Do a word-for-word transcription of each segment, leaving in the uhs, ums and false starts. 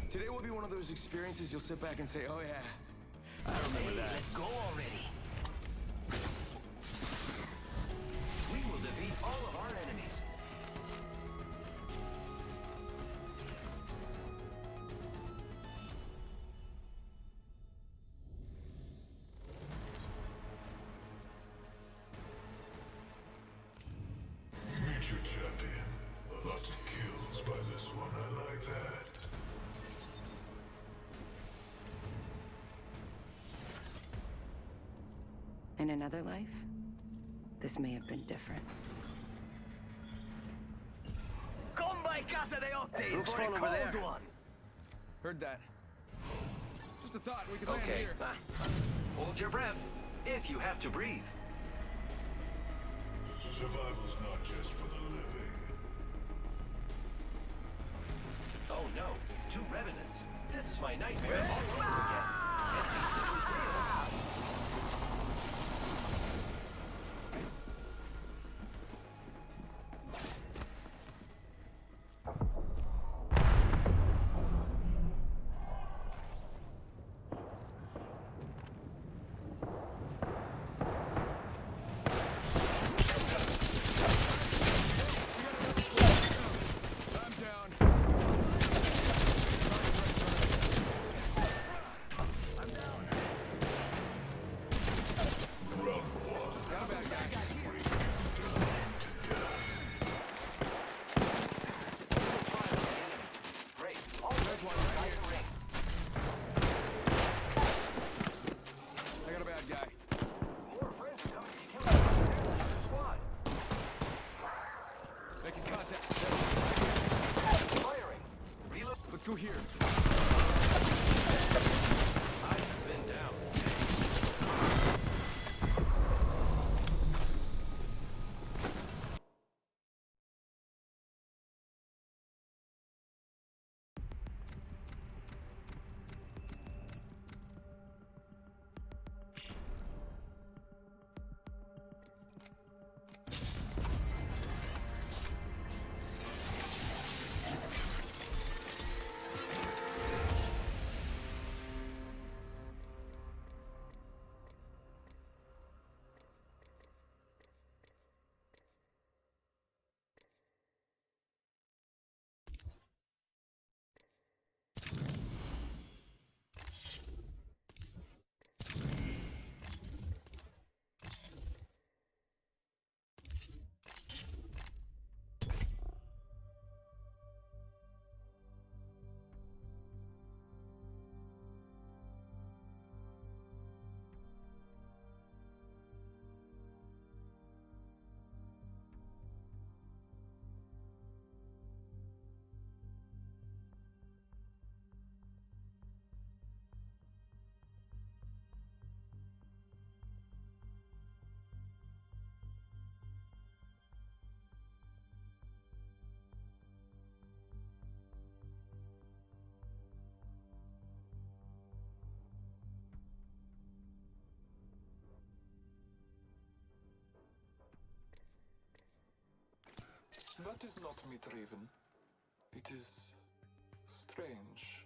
Today will be one of those experiences you'll sit back and say, oh yeah, I remember Hey, that. let's go already. We will defeat all of our enemies. Meet your champion. Lots of kills by this one, I like that. In another life, this may have been different. Comba Casa de Octane Looks for fun a over cold there. one. Heard that. Just a thought, we could Okay. land here. Ah. Hold your breath, if you have to breathe. Survival's not just for the living. Oh no, two revenants. This is my nightmare all over again. At least it was real. I'm down. Round one. Got a bad guy. Great. All right, one right the ring. I got a bad guy. More friends are coming to kill us. There's a squad. Making contact. Firing. Reload. Let's go here. I've been down. That is not Mitraven. It is strange.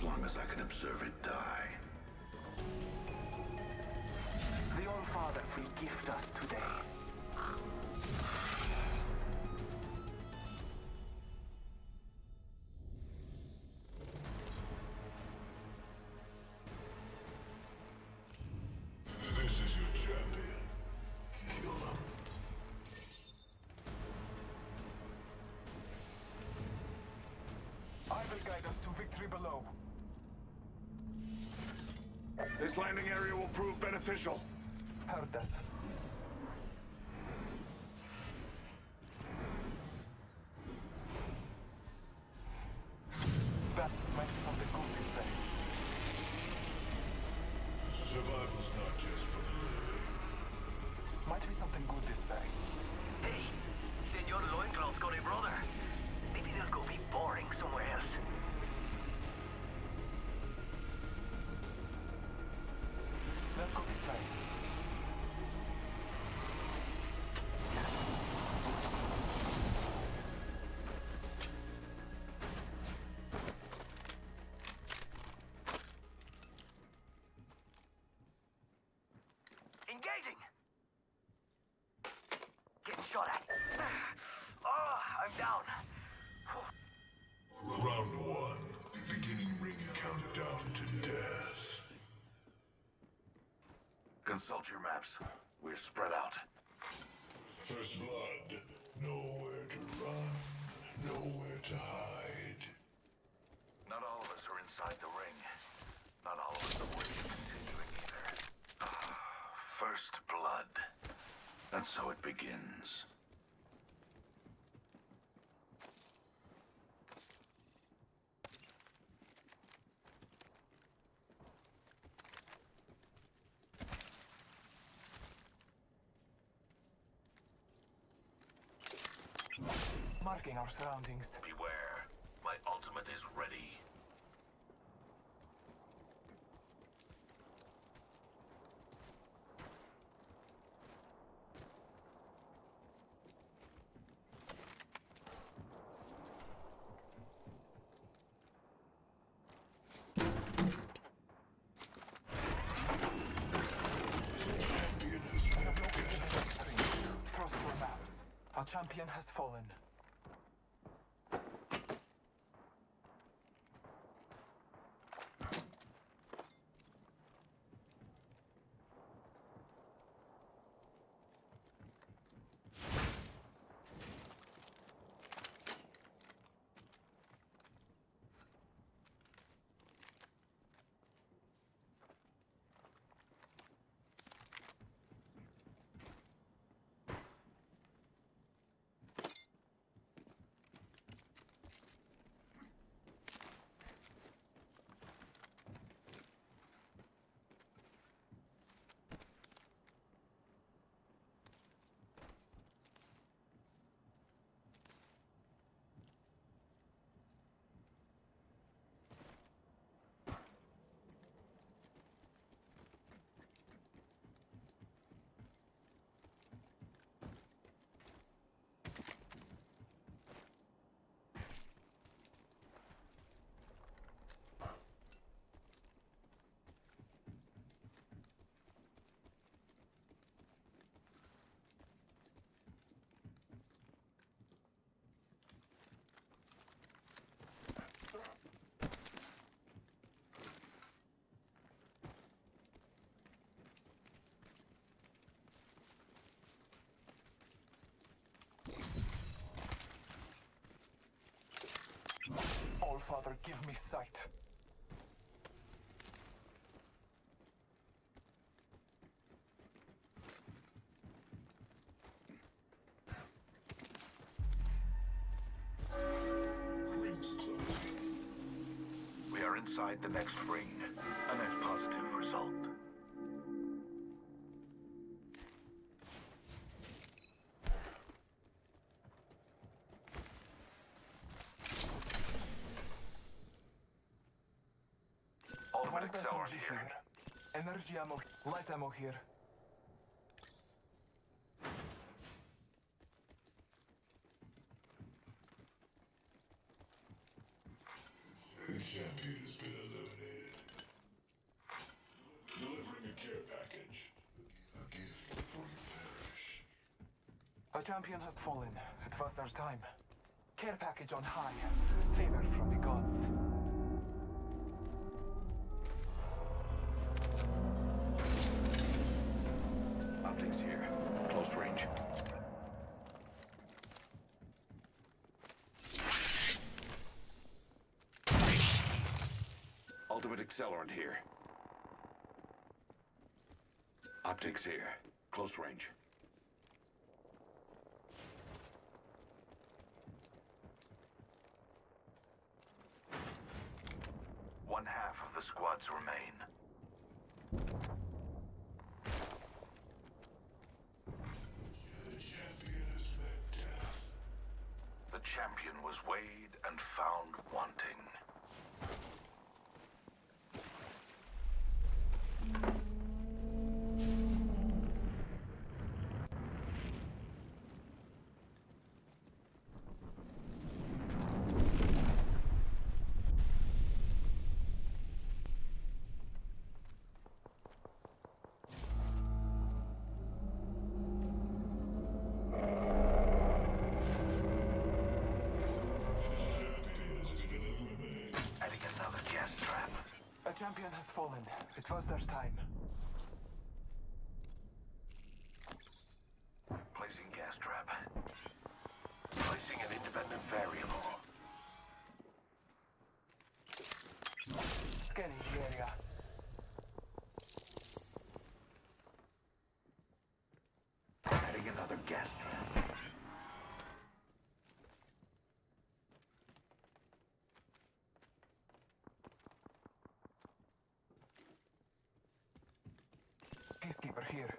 long as I can observe it die. The All-Father will gift us today. This is your champion. Kill them. I will guide us to victory below. This landing area will prove beneficial. Heard that. That might be something good this way. Survival's not just for the living. Might be something good this way. Hey, Senor Loincloth's got a brother. Maybe they'll go be boring somewhere else. Let's go this way. Engaging! Getting shot at. Oh, I'm down. Round one. Beginning ring countdown to death. Consult your maps. We're spread out. First blood. Nowhere to run. Nowhere to hide. Not all of us are inside the ring. Not all of us are worthy of continuing either. Ah, first blood. And so it begins. Marking our surroundings. Beware. My ultimate is ready. Trust your maps. Our champion has fallen. All-Father, give me sight. We are inside the next ring. A net positive result. Volt S M G here. Energy ammo, light ammo here. The champion has been eliminated. A champion has fallen. It was their time. Care package on high. Favor from the gods. Optics here. Close range. Ultimate accelerant here. Optics here. Close range. One half of the squads remain. The champion has met death. The champion was weighed and found wanting. A champion has fallen. It was their time. Placing gas trap. Placing an independent variable. Scanning the area. Adding another gas trap. Peacekeeper here.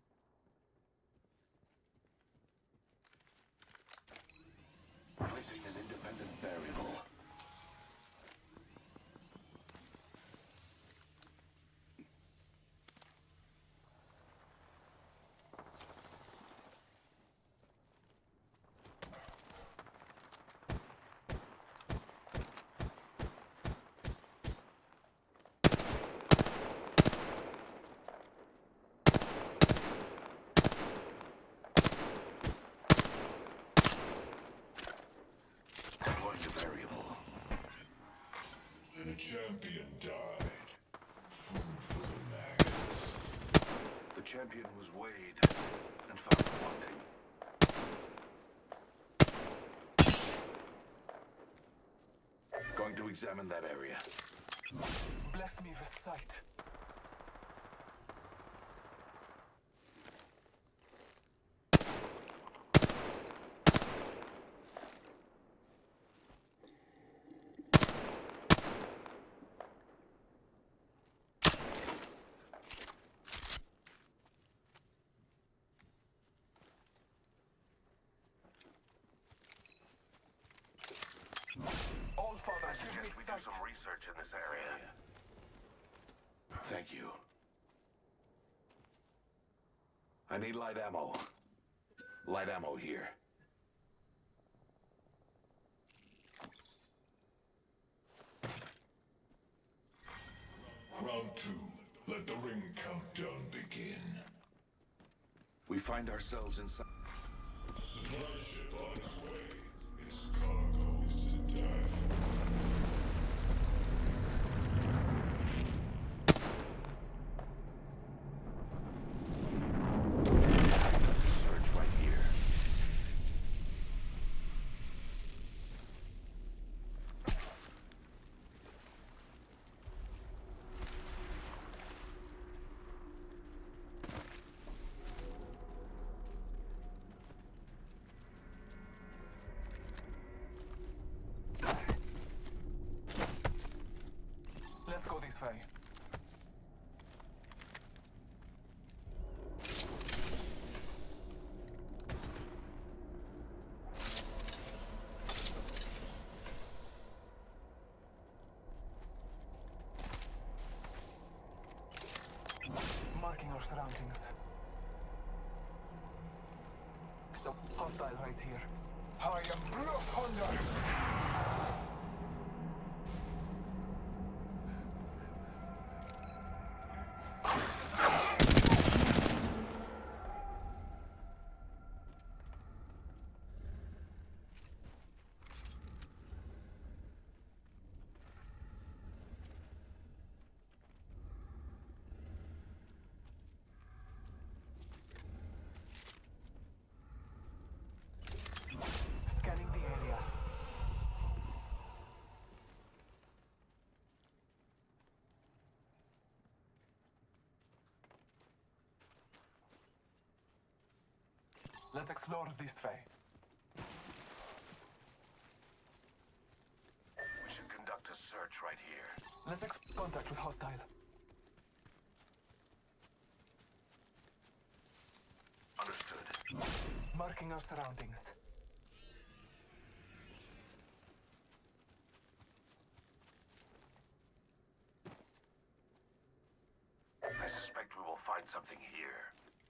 Placing an independent variable. The champion died. Food for the maggots. The champion was weighed and found wanting. Going to examine that area. Bless me with sight. All Father, I give me suggest we do sight. some research in this area. Thank you. I need light ammo. Light ammo here. Round two. Let the ring countdown begin. We find ourselves inside. Supply ship on its way. Its cargo is to die for. Search right here. Let's go this way. Marking our surroundings. So hostile right here. I am full of hunger. Let's explore this way. We should conduct a search right here. Let's ex- contact with hostile. Understood. Marking our surroundings. I suspect we will find something here.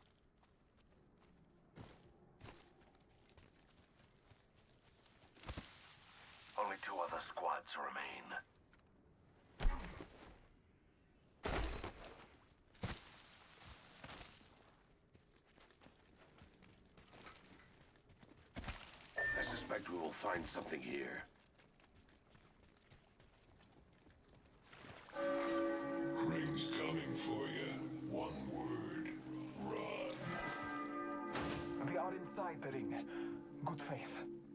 Only two other squads remain. I suspect we will find something here. Ring's coming for you. One word. Run. We are inside the ring. Good faith.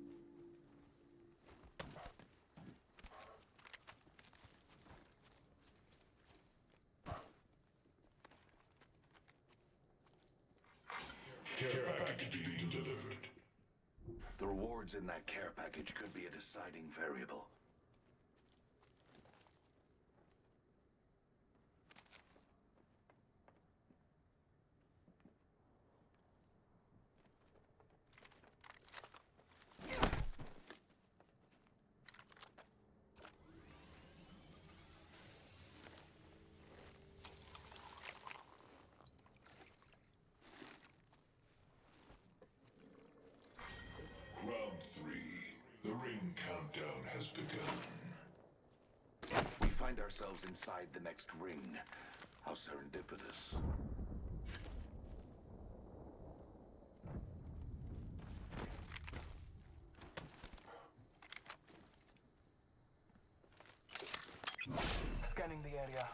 Care package being delivered. The rewards in that care package could be a deciding variable. Round three. The ring countdown has begun. We find ourselves inside the next ring. How serendipitous. Scanning the area.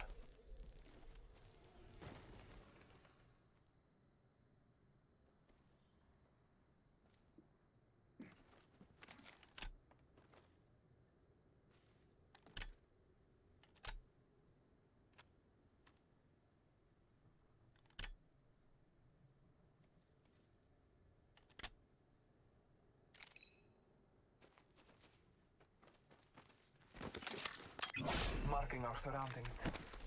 Marking our surroundings.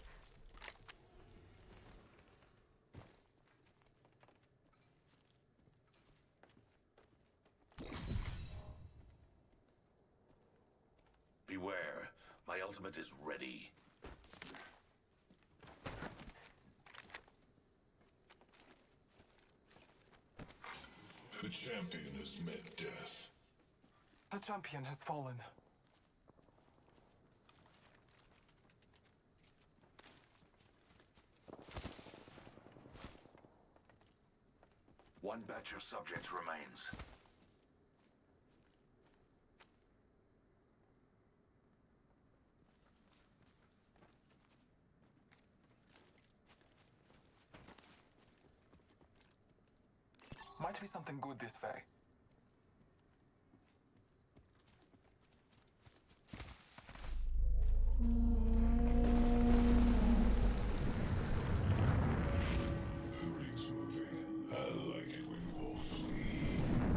Beware. My ultimate is ready. The champion has met death. The champion has fallen. One batch of subjects remains. Might be something good this way. The ring's moving. I like it when you all flee.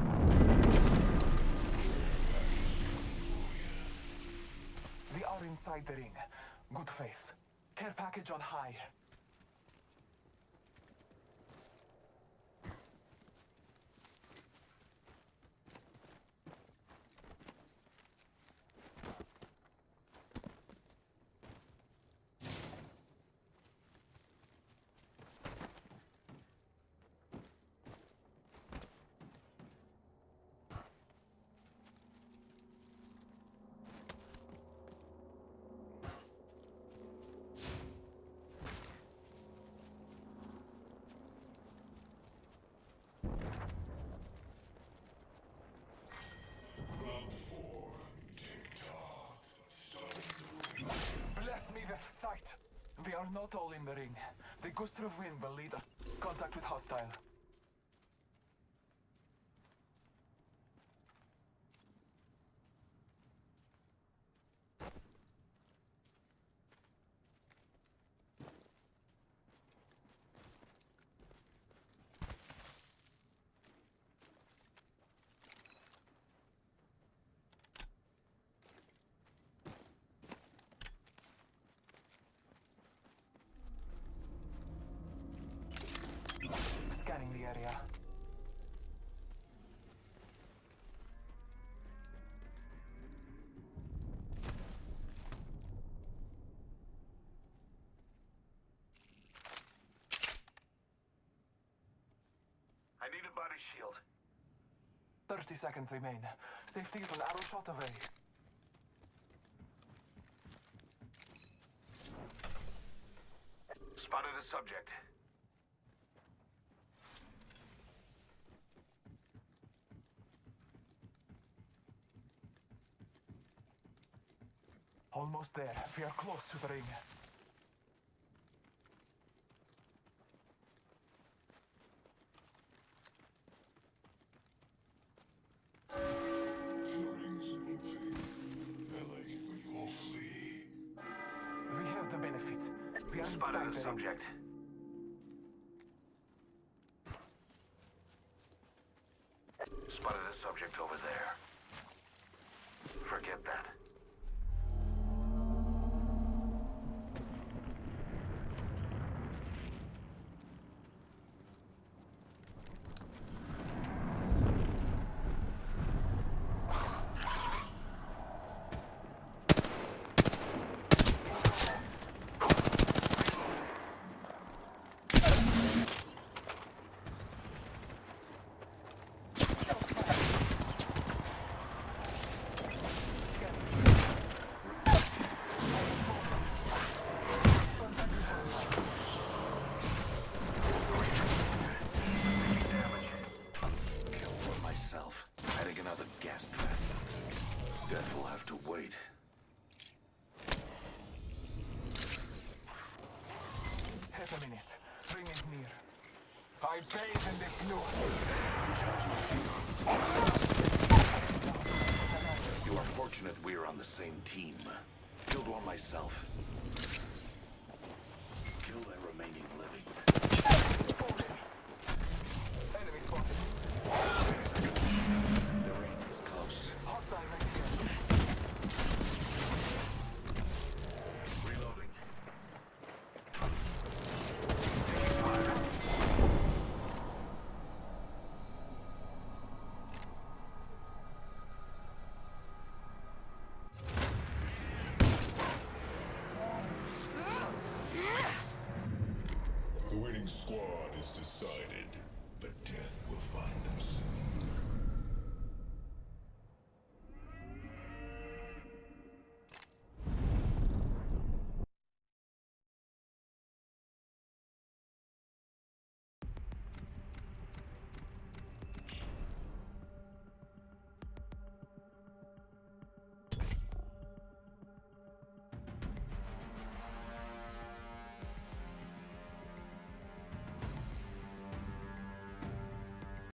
We are inside the ring. Good faith. Care package on high. Round four. Tick-tock. Starting the ring. Bless me with sight. We are not all in the ring. The gust of wind will lead us. Contact with hostile. area. I need a body shield. Thirty seconds remain. Safety is an arrow shot away. Spotted a subject. Almost there. We are close to the ring. The ring's moving. I like it when you all flee. We have the benefit. We are Spotted inside a the ring. subject. Spotted a subject over there. Forget that. Adding another gas trap. Death will have to wait. Half a minute. Ring is near. I bathe in the glory. You are fortunate we're on the same team. Killed one myself.